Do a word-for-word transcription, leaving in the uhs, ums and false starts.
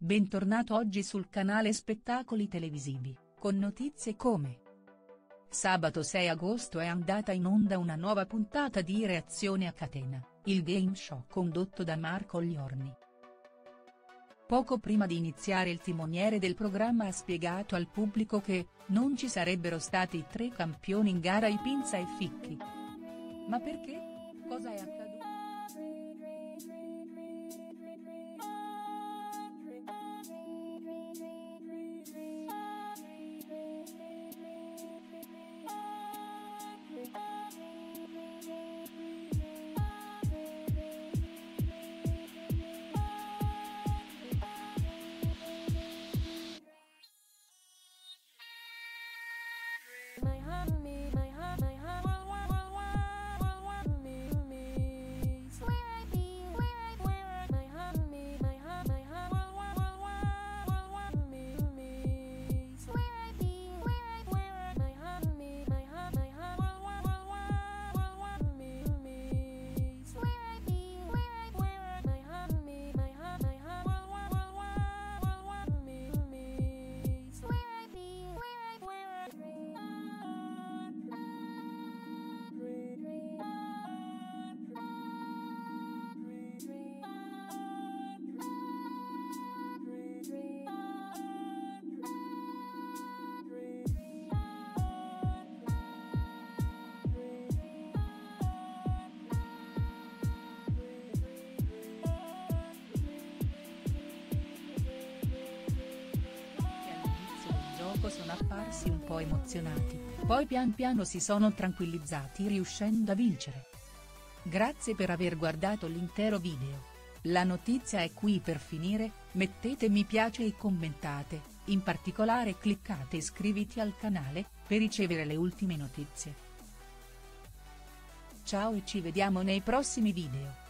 Bentornato oggi sul canale Spettacoli Televisivi, con notizie come: sabato sei agosto è andata in onda una nuova puntata di Reazione a catena, il game show condotto da Marco Liorni. Poco prima di iniziare il timoniere del programma ha spiegato al pubblico che non ci sarebbero stati i tre campioni in gara i Pinza e Ficchi. Ma perché? Cosa è accaduto? My heart me, my heart, my heart, wah, wah, wah, wah, wah, wah, me, me. Where I be, where I, where I, my heart me, my heart, my heart, wah, wah, wah, wah, wah, wah, me, me. Where I be, where I, where I, my heart me, my heart, my heart, wah, wah, wah, wah, wah, wah, me, me. Where I be, where I, where I, my heart me, my heart, my heart, wah, wah, wah, wah, wah, wah, me, me. Where I be, where I, where I. Sono apparsi un po' emozionati, poi pian piano si sono tranquillizzati riuscendo a vincere. Grazie per aver guardato l'intero video. La notizia è qui per finire, mettete mi piace e commentate, in particolare cliccate iscriviti al canale, per ricevere le ultime notizie. Ciao e ci vediamo nei prossimi video.